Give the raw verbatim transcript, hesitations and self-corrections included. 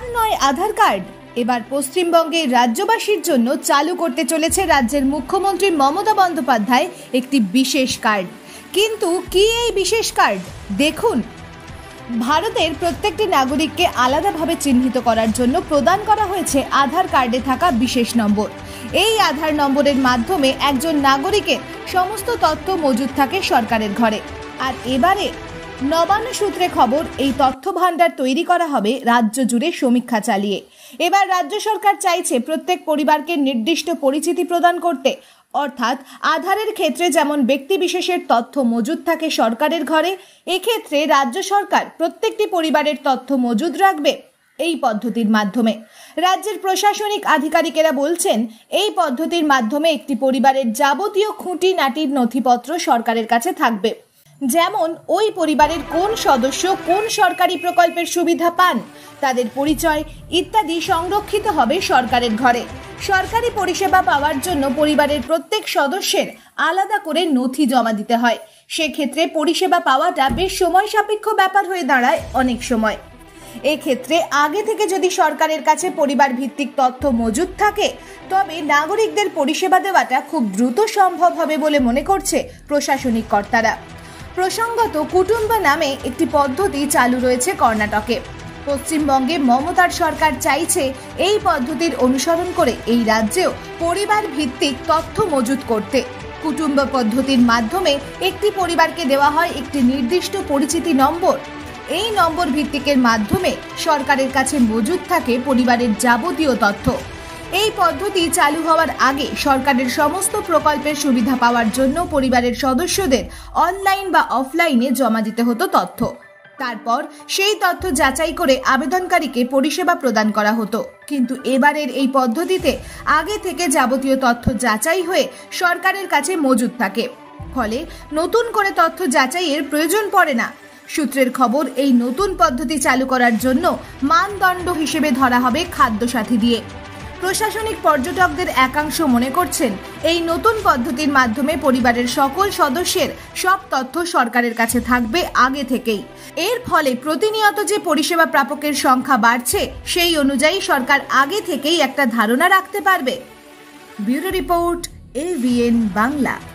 নয় আধার কার্ড, এবার পশ্চিমবঙ্গের রাজ্যবাসীর জন্য চালু করতে চলেছে রাজ্যের মুখ্যমন্ত্রী মমতা বন্দ্যোপাধ্যায় একটি বিশেষ কার্ড। কিন্তু কি এই বিশেষ কার্ড? দেখুন, ভারতের প্রত্যেকটি নাগরিককে আলাদাভাবে চিহ্নিত করার জন্য প্রদান করা হয়েছে আধার কার্ডে থাকা বিশেষ নম্বর। এই আধার নম্বরের মাধ্যমে একজন নাগরিকের সমস্ত তথ্য মজুদ থাকে সরকারের ঘরে। আর এবারে নবান্ন সূত্রে খবর, এই তথ্য ভান্ডার তৈরি করা হবে রাজ্য জুড়ে সমীক্ষা চালিয়ে। এবার রাজ্য সরকার চাইছে প্রত্যেক পরিবারকে নির্দিষ্ট পরিচিতি প্রদান করতে, অর্থাৎ আধারের ক্ষেত্রে যেমন ব্যক্তি বিশেষের তথ্য মজুদ থাকে সরকারের ঘরে, এক্ষেত্রে রাজ্য সরকার প্রত্যেকটি পরিবারের তথ্য মজুদ রাখবে এই পদ্ধতির মাধ্যমে। রাজ্যের প্রশাসনিক আধিকারিকেরা বলছেন, এই পদ্ধতির মাধ্যমে একটি পরিবারের যাবতীয় খুঁটিনাটির নথিপত্র সরকারের কাছে থাকবে, যেমন ওই পরিবারের কোন সদস্য কোন সরকারি প্রকল্পের সুবিধা পান, তাদের পরিচয় ইত্যাদি সংরক্ষিত হবে সরকারের ঘরে। সরকারি পরিষেবা পাওয়ার জন্য পরিবারের প্রত্যেক সদস্যের আলাদা করে নথি জমা দিতে হয়। সেক্ষেত্রে পরিষেবা পাওয়াটা বেশ সময় সাপেক্ষ ব্যাপার হয়ে দাঁড়ায় অনেক সময়। এক্ষেত্রে আগে থেকে যদি সরকারের কাছে পরিবার ভিত্তিক তথ্য মজুদ থাকে, তবে নাগরিকদের পরিষেবা দেওয়াটা খুব দ্রুত সম্ভব হবে বলে মনে করছে প্রশাসনিক কর্তারা। প্রসঙ্গত, কুটুম্ব নামে একটি পদ্ধতি চালু রয়েছে কর্ণাটকে। পশ্চিমবঙ্গে মমতার সরকার চাইছে এই পদ্ধতির অনুসরণ করে এই রাজ্যেও পরিবার ভিত্তিক তথ্য মজুদ করতে। কুটুম্ব পদ্ধতির মাধ্যমে একটি পরিবারকে দেওয়া হয় একটি নির্দিষ্ট পরিচিতি নম্বর। এই নম্বর ভিত্তিকের মাধ্যমে সরকারের কাছে মজুদ থাকে পরিবারের যাবতীয় তথ্য। এই পদ্ধতি চালু হওয়ার আগে সরকারের সমস্ত প্রকল্পের সুবিধা পাওয়ার জন্য পরিবারের সদস্যদের অনলাইন বা অফলাইনে জমা দিতে হতো তথ্য। তারপর সেই তথ্য যাচাই করে আবেদনকারীকে পরিষেবা প্রদান করা হতো। কিন্তু এবারের এই পদ্ধতিতে আগে থেকে যাবতীয় তথ্য যাচাই হয়ে সরকারের কাছে মজুদ থাকে, ফলে নতুন করে তথ্য যাচাইয়ের প্রয়োজন পড়ে না। সূত্রের খবর, এই নতুন পদ্ধতি চালু করার জন্য মানদণ্ড হিসেবে ধরা হবে খাদ্যসাথী দিয়ে। প্রশাসনিক পর্যটকদের একাংশ মনে করছেন, এই নতুন পদ্ধতির মাধ্যমে পরিবারের সকল সদস্যের সব তথ্য সরকারের কাছে থাকবে আগে থেকেই। এর ফলে প্রতিনিয়ত যে পরিষেবা প্রাপকের সংখ্যা বাড়ছে, সেই অনুযায়ী সরকার আগে থেকেই একটা ধারণা রাখতে পারবে। Bureau report, AVN Bangla.